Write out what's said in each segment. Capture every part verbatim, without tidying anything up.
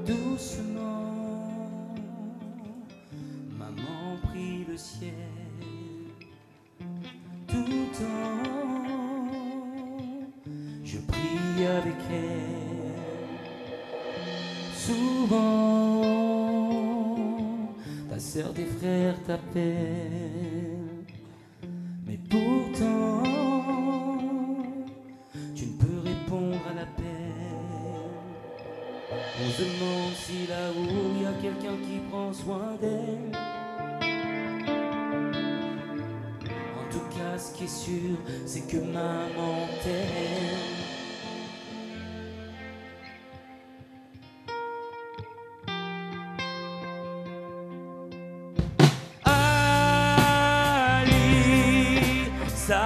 Doucement, maman prie le ciel. Tout le temps, je prie avec elle. Souvent, ta sœur, tes frères t'appellent. Mais pourtant, tu ne peux répondre à l'appel. On se demande si là-haut il y a quelqu'un qui prend soin d'elle. En tout cas, ce qui est sûr, c'est que maman t'aime. Alisa,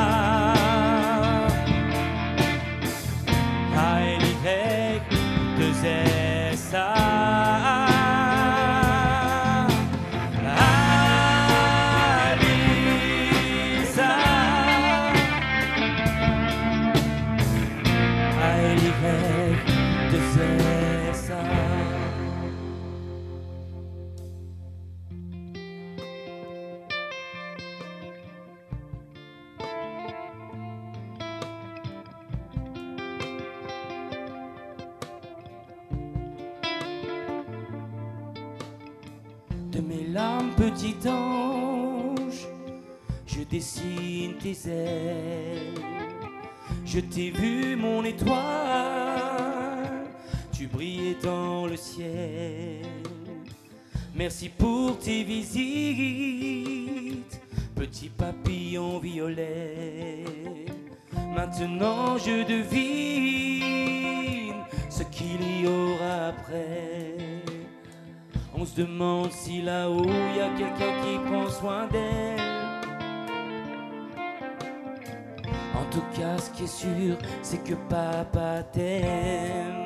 de mes larmes, petit ange, je dessine tes ailes. Je t'ai vu, mon étoile, tu brillais dans le ciel. Merci pour tes visites, petit papillon violet. Maintenant je devine ce qu'il y aura après. On se demande si là-haut il y a quelqu'un qui prend soin d'elle. En tout cas, ce qui est sûr, c'est que papa t'aime.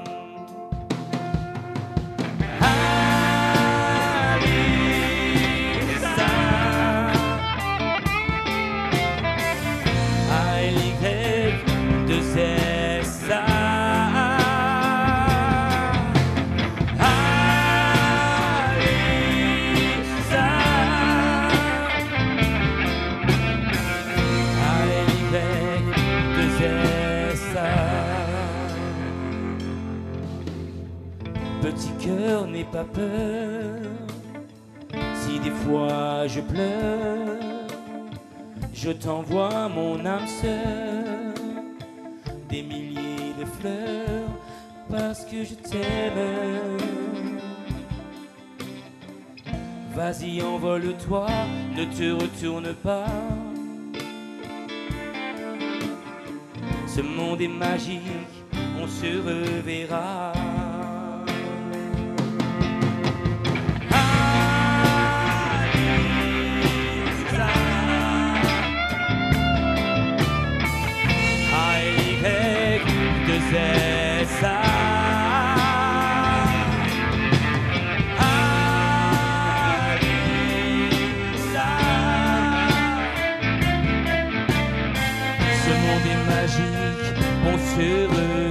Petit cœur, n'aie pas peur. Si des fois je pleure, je t'envoie mon âme sœur, des milliers de fleurs, parce que je t'aime. Vas-y, envole-toi, ne te retourne pas. Ce monde est magique, on se reverra. Ce monde est magique, on se reverra.